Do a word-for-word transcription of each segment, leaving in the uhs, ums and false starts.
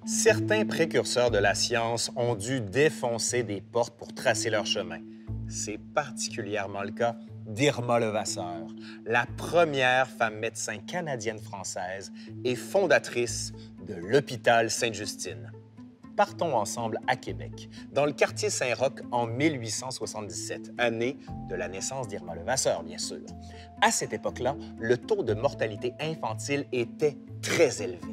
Certains précurseurs de la science ont dû défoncer des portes pour tracer leur chemin. C'est particulièrement le cas d'Irma Levasseur, la première femme médecin canadienne-française et fondatrice de l'hôpital Sainte-Justine. Partons ensemble à Québec, dans le quartier Saint-Roch en mille huit cent soixante-dix-sept, année de la naissance d'Irma Levasseur, bien sûr. À cette époque-là, le taux de mortalité infantile était très élevé.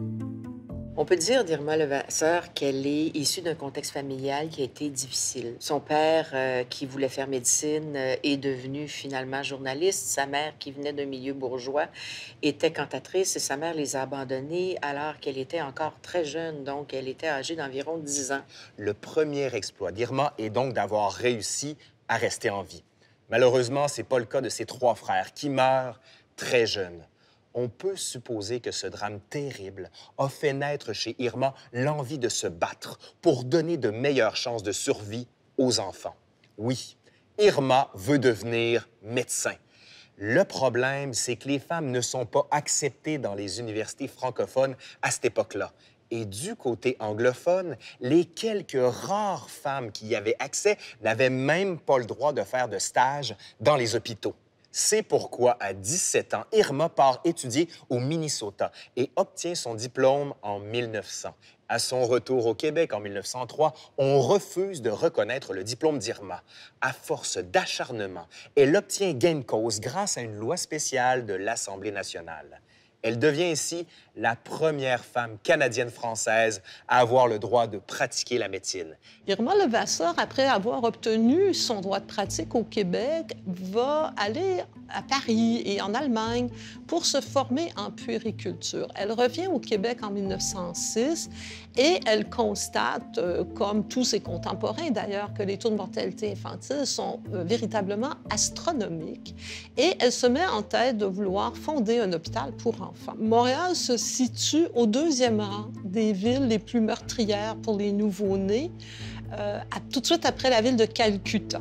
On peut dire d'Irma Levasseur qu'elle est issue d'un contexte familial qui a été difficile. Son père, euh, qui voulait faire médecine, euh, est devenu finalement journaliste. Sa mère, qui venait d'un milieu bourgeois, était cantatrice et sa mère les a abandonnés alors qu'elle était encore très jeune, donc elle était âgée d'environ dix ans. Le premier exploit d'Irma est donc d'avoir réussi à rester en vie. Malheureusement, ce n'est pas le cas de ses trois frères qui meurent très jeunes. On peut supposer que ce drame terrible a fait naître chez Irma l'envie de se battre pour donner de meilleures chances de survie aux enfants. Oui, Irma veut devenir médecin. Le problème, c'est que les femmes ne sont pas acceptées dans les universités francophones à cette époque-là. Et du côté anglophone, les quelques rares femmes qui y avaient accès n'avaient même pas le droit de faire de stage dans les hôpitaux. C'est pourquoi, à dix-sept ans, Irma part étudier au Minnesota et obtient son diplôme en mille neuf cents. À son retour au Québec en mille neuf cent trois, on refuse de reconnaître le diplôme d'Irma. À force d'acharnement, elle obtient gain de cause grâce à une loi spéciale de l'Assemblée nationale. Elle devient ainsi la première femme canadienne-française à avoir le droit de pratiquer la médecine. Irma Levasseur, après avoir obtenu son droit de pratique au Québec, va aller à Paris et en Allemagne pour se former en puériculture. Elle revient au Québec en mille neuf cent six et elle constate, euh, comme tous ses contemporains d'ailleurs, que les taux de mortalité infantile sont euh, véritablement astronomiques. Et elle se met en tête de vouloir fonder un hôpital pour enfants. Montréal se situe au deuxième rang des villes les plus meurtrières pour les nouveau-nés, euh, à, tout de suite après la ville de Calcutta.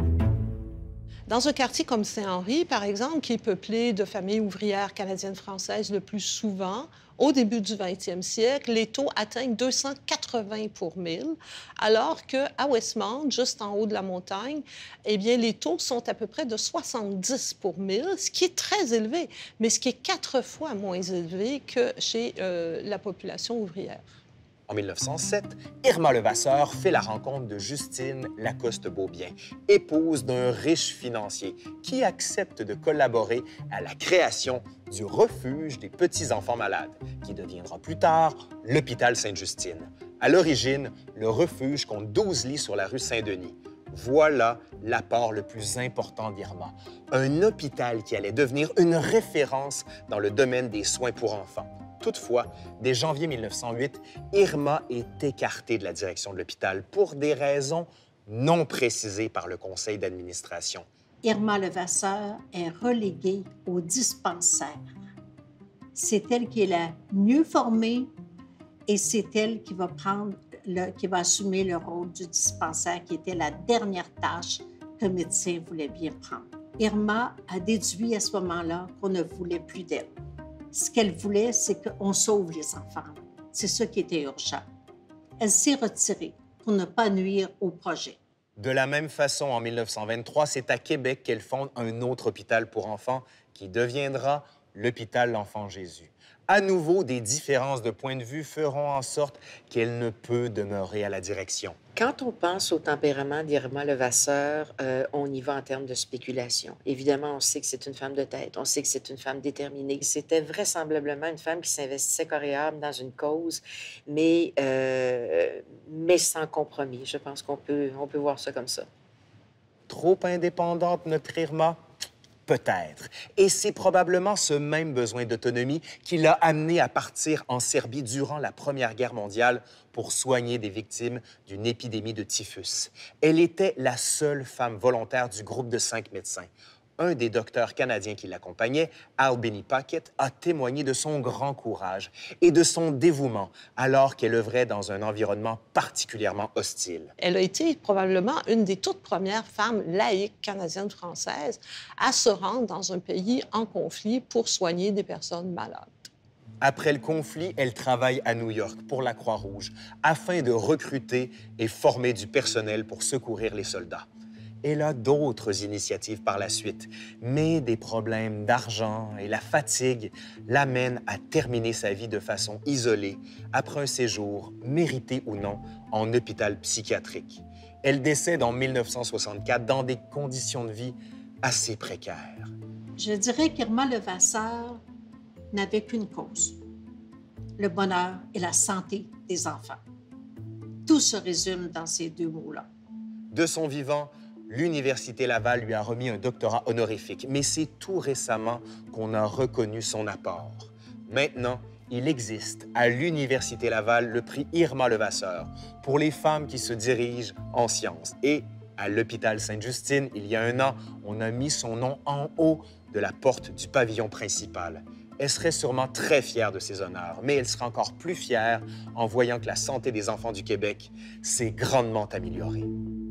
Dans un quartier comme Saint-Henri, par exemple, qui est peuplé de familles ouvrières canadiennes-françaises le plus souvent, au début du vingtième siècle, les taux atteignent deux cent quatre-vingts pour mille, alors qu'à Westmount, juste en haut de la montagne, eh bien, les taux sont à peu près de soixante-dix pour mille, ce qui est très élevé, mais ce qui est quatre fois moins élevé que chez euh, la population ouvrière. En mille neuf cent sept, Irma Levasseur fait la rencontre de Justine Lacoste-Beaubien, épouse d'un riche financier qui accepte de collaborer à la création du refuge des petits-enfants malades, qui deviendra plus tard l'hôpital Sainte-Justine. À l'origine, le refuge compte douze lits sur la rue Saint-Denis. Voilà l'apport le plus important d'Irma. Un hôpital qui allait devenir une référence dans le domaine des soins pour enfants. Toutefois, dès janvier mille neuf cent huit, Irma est écartée de la direction de l'hôpital pour des raisons non précisées par le conseil d'administration. Irma Levasseur est reléguée au dispensaire. C'est elle qui est la mieux formée et c'est elle qui va prendre le, qui va assumer le rôle du dispensaire, qui était la dernière tâche que le médecin voulait bien prendre. Irma a déduit à ce moment-là qu'on ne voulait plus d'elle. Ce qu'elle voulait, c'est qu'on sauve les enfants. C'est ça qui était urgent. Elle s'est retirée pour ne pas nuire au projet. De la même façon, en mille neuf cent vingt-trois, c'est à Québec qu'elle fonde un autre hôpital pour enfants qui deviendra l'hôpital L'Enfant Jésus. À nouveau, des différences de point de vue feront en sorte qu'elle ne peut demeurer à la direction. Quand on pense au tempérament d'Irma Levasseur, euh, on y va en termes de spéculation. Évidemment, on sait que c'est une femme de tête, on sait que c'est une femme déterminée. C'était vraisemblablement une femme qui s'investissait corps et âme dans une cause, mais, euh, mais sans compromis. Je pense qu'on peut, on peut voir ça comme ça. Trop indépendante, notre Irma? Peut-être. Et c'est probablement ce même besoin d'autonomie qui l'a amenée à partir en Serbie durant la Première Guerre mondiale pour soigner des victimes d'une épidémie de typhus. Elle était la seule femme volontaire du groupe de cinq médecins. Un des docteurs canadiens qui l'accompagnait, Albany Paquette, a témoigné de son grand courage et de son dévouement alors qu'elle œuvrait dans un environnement particulièrement hostile. Elle a été probablement une des toutes premières femmes laïques canadiennes-françaises à se rendre dans un pays en conflit pour soigner des personnes malades. Après le conflit, elle travaille à New York pour la Croix-Rouge afin de recruter et former du personnel pour secourir les soldats. Elle a d'autres initiatives par la suite, mais des problèmes d'argent et la fatigue l'amènent à terminer sa vie de façon isolée après un séjour, mérité ou non, en hôpital psychiatrique. Elle décède en mille neuf cent soixante-quatre dans des conditions de vie assez précaires. Je dirais qu'Irma Levasseur n'avait qu'une cause, le bonheur et la santé des enfants. Tout se résume dans ces deux mots-là. De son vivant, l'Université Laval lui a remis un doctorat honorifique, mais c'est tout récemment qu'on a reconnu son apport. Maintenant, il existe à l'Université Laval le prix Irma Levasseur pour les femmes qui se dirigent en sciences. Et à l'hôpital Sainte-Justine, il y a un an, on a mis son nom en haut de la porte du pavillon principal. Elle serait sûrement très fière de ses honneurs, mais elle sera encore plus fière en voyant que la santé des enfants du Québec s'est grandement améliorée.